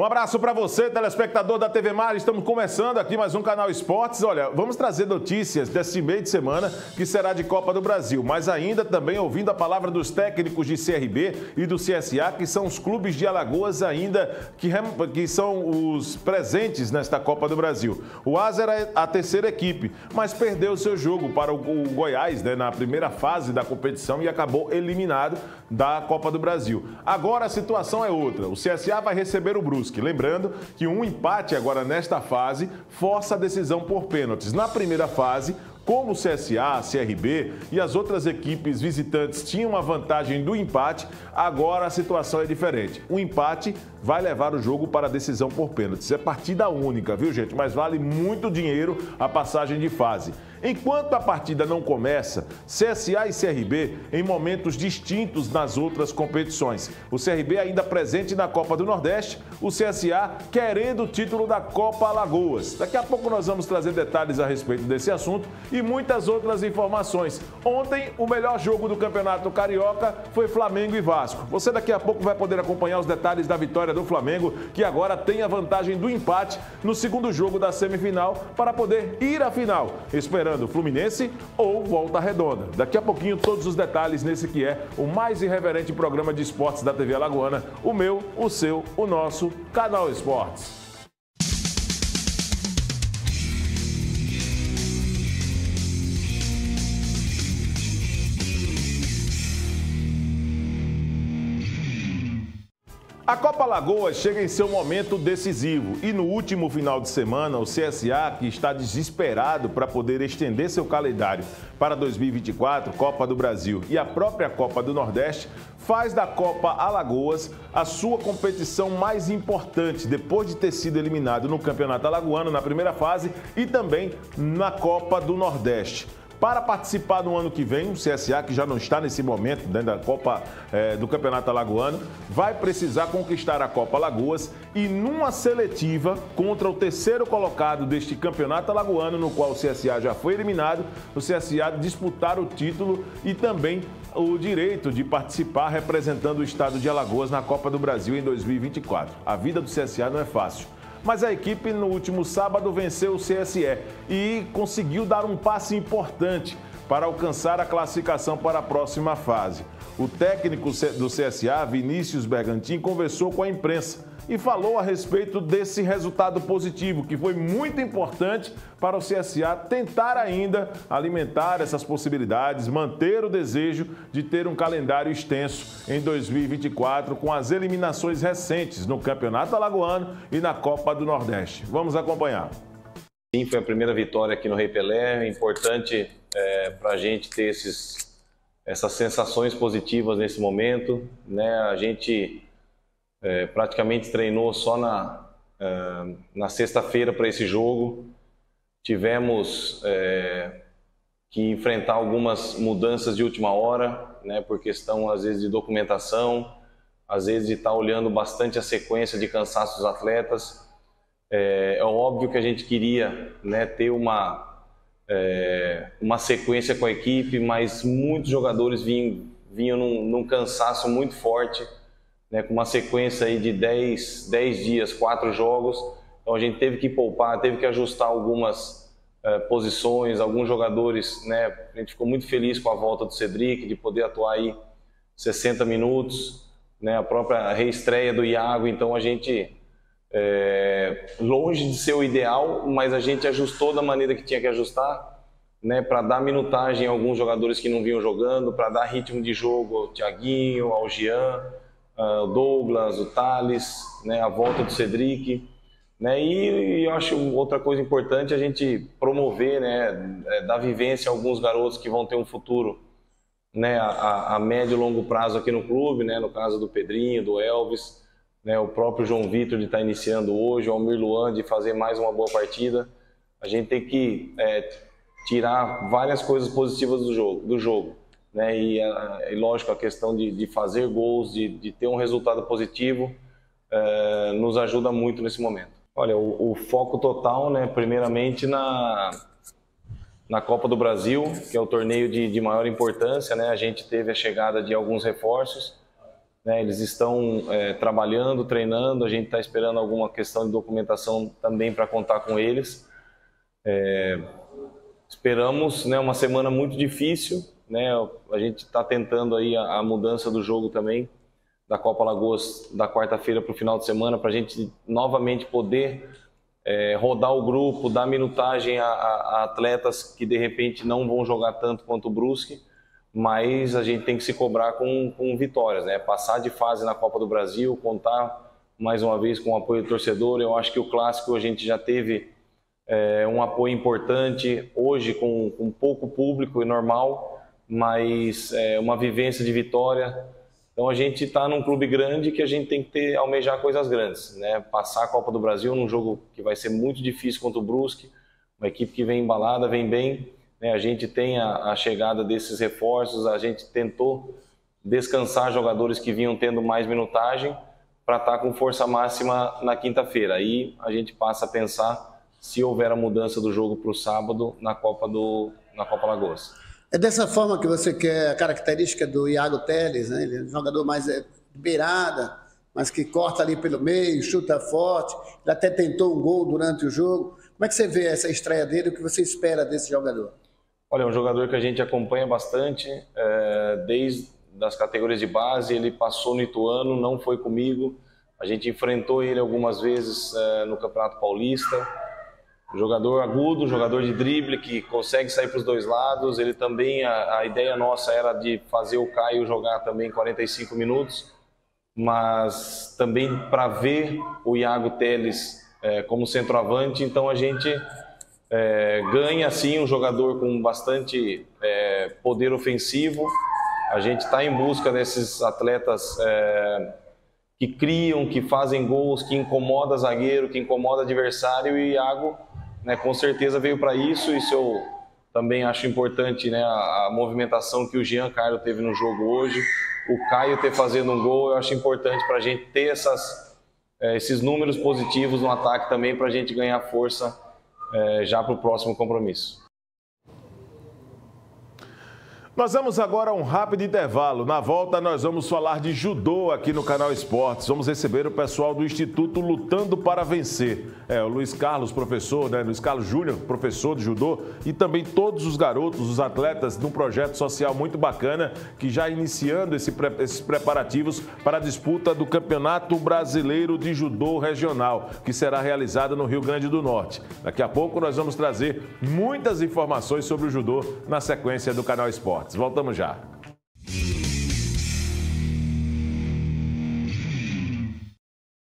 Um abraço para você, telespectador da TV Mar. Estamos começando aqui mais um Canal Esportes. Olha, vamos trazer notícias desse meio de semana que será de Copa do Brasil, mas ainda também ouvindo a palavra dos técnicos de CRB e do CSA, que são os clubes de Alagoas ainda que são os presentes nesta Copa do Brasil. O Asa era a terceira equipe, mas perdeu seu jogo para o Goiás, né, na primeira fase da competição e acabou eliminado da Copa do Brasil. Agora a situação é outra. O CSA vai receber o Brusque. Lembrando que um empate agora nesta fase força a decisão por pênaltis. Na primeira fase, como o CSA, CRB e as outras equipes visitantes tinham a vantagem do empate, agora a situação é diferente. O empate vai levar o jogo para a decisão por pênaltis. É partida única, viu, gente? Mas vale muito dinheiro a passagem de fase. Enquanto a partida não começa, CSA e CRB em momentos distintos nas outras competições. O CRB ainda presente na Copa do Nordeste, o CSA querendo o título da Copa Alagoas. Daqui a pouco nós vamos trazer detalhes a respeito desse assunto e muitas outras informações. Ontem, o melhor jogo do Campeonato Carioca foi Flamengo e Vasco. Você daqui a pouco vai poder acompanhar os detalhes da vitória do Flamengo, que agora tem a vantagem do empate no segundo jogo da semifinal para poder ir à final, esperando Fluminense ou Volta Redonda. Daqui a pouquinho todos os detalhes nesse que é o mais irreverente programa de esportes da TV Alagoana, o meu, o seu, o nosso Canal Esportes. A Copa Alagoas chega em seu momento decisivo e no último final de semana o CSA, que está desesperado para poder estender seu calendário para 2024, Copa do Brasil e a própria Copa do Nordeste, faz da Copa Alagoas a sua competição mais importante depois de ter sido eliminado no Campeonato Alagoano na primeira fase e também na Copa do Nordeste. Para participar no ano que vem, o CSA, que já não está nesse momento dentro da Copa do Campeonato Alagoano, vai precisar conquistar a Copa Alagoas e numa seletiva contra o terceiro colocado deste Campeonato Alagoano, no qual o CSA já foi eliminado, o CSA disputar o título e também o direito de participar representando o estado de Alagoas na Copa do Brasil em 2024. A vida do CSA não é fácil. Mas a equipe no último sábado venceu o CSE e conseguiu dar um passo importante para alcançar a classificação para a próxima fase. O técnico do CSA, Vinícius Bergantin, conversou com a imprensa e falou a respeito desse resultado positivo, que foi muito importante para o CSA tentar ainda alimentar essas possibilidades, manter o desejo de ter um calendário extenso em 2024 com as eliminações recentes no Campeonato Alagoano e na Copa do Nordeste. Vamos acompanhar. Sim, foi a primeira vitória aqui no Rei Pelé. É importante para a gente ter essas sensações positivas nesse momento, né? A gente praticamente treinou só na sexta-feira para esse jogo. Tivemos que enfrentar algumas mudanças de última hora, né, por questão às vezes de documentação, às vezes de estar olhando bastante a sequência de cansaço dos atletas. É óbvio que a gente queria, né, ter uma sequência com a equipe, mas muitos jogadores vinham num cansaço muito forte, né, com uma sequência aí de 10 dias, 4 jogos. Então a gente teve que poupar, teve que ajustar algumas posições, alguns jogadores, né, a gente ficou muito feliz com a volta do Cedric, de poder atuar aí 60 minutos, né, a própria reestreia do Iago. Então a gente, longe de ser o ideal, mas a gente ajustou da maneira que tinha que ajustar, né, para dar minutagem a alguns jogadores que não vinham jogando, para dar ritmo de jogo ao Thiaguinho, ao Jean, o Douglas, o Thales, né, a volta do Cedric, né, e eu acho outra coisa importante a gente promover, né, dar vivência a alguns garotos que vão ter um futuro, né, a médio e longo prazo aqui no clube, né, no caso do Pedrinho, do Elvis, né, o próprio João Vitor de estar iniciando hoje, o Almir Luan de fazer mais uma boa partida. A gente tem que tirar várias coisas positivas do jogo. Né, e lógico, a questão de fazer gols, de ter um resultado positivo, nos ajuda muito nesse momento. Olha, o foco total, né, primeiramente na Copa do Brasil, que é o torneio de maior importância, né, a gente teve a chegada de alguns reforços, né? Eles estão trabalhando, treinando, a gente está esperando alguma questão de documentação também para contar com eles. Esperamos, né, uma semana muito difícil, né? A gente está tentando aí a mudança do jogo também, da Copa Alagoas, da quarta-feira para o final de semana, para a gente novamente poder rodar o grupo, dar minutagem a atletas que de repente não vão jogar tanto quanto o Brusque, mas a gente tem que se cobrar com vitórias, né? Passar de fase na Copa do Brasil, contar mais uma vez com o apoio do torcedor. Eu acho que o Clássico a gente já teve um apoio importante, hoje com pouco público e normal, mas uma vivência de vitória. Então a gente está num clube grande que a gente tem que almejar coisas grandes, né? Passar a Copa do Brasil num jogo que vai ser muito difícil contra o Brusque, uma equipe que vem embalada, vem bem, né? A gente tem a chegada desses reforços, a gente tentou descansar jogadores que vinham tendo mais minutagem para estar com força máxima na quinta-feira. Aí a gente passa a pensar se houver a mudança do jogo para o sábado na Copa Alagoas. É dessa forma que você quer a característica do Iago Teles, né? Ele é um jogador mais de beirada, mas que corta ali pelo meio, chuta forte, ele até tentou um gol durante o jogo. Como é que você vê essa estreia dele, o que você espera desse jogador? Olha, é um jogador que a gente acompanha bastante, desde as categorias de base, ele passou no Ituano, não foi comigo, a gente enfrentou ele algumas vezes no Campeonato Paulista. Jogador agudo, jogador de drible que consegue sair para os dois lados. Ele também, a ideia nossa era de fazer o Caio jogar também 45 minutos, mas também para ver o Iago Teles como centroavante. Então a gente ganha assim um jogador com bastante poder ofensivo. A gente está em busca desses atletas que criam, que fazem gols, que incomoda zagueiro, que incomoda adversário, e o Iago, né, com certeza veio para isso. Isso eu também acho importante, né, a movimentação que o Jean Carlos teve no jogo hoje, o Caio ter fazendo um gol, eu acho importante para a gente ter esses números positivos no ataque também, para a gente ganhar força já para o próximo compromisso. Nós vamos agora a um rápido intervalo. Na volta, nós vamos falar de judô aqui no Canal Esportes. Vamos receber o pessoal do Instituto Lutando para Vencer. O Luiz Carlos, professor, né? Luiz Carlos Júnior, professor de judô, e também todos os garotos, os atletas, num projeto social muito bacana, que já iniciando esses preparativos para a disputa do Campeonato Brasileiro de Judô Regional, que será realizado no Rio Grande do Norte. Daqui a pouco nós vamos trazer muitas informações sobre o judô na sequência do Canal Esportes. Voltamos já.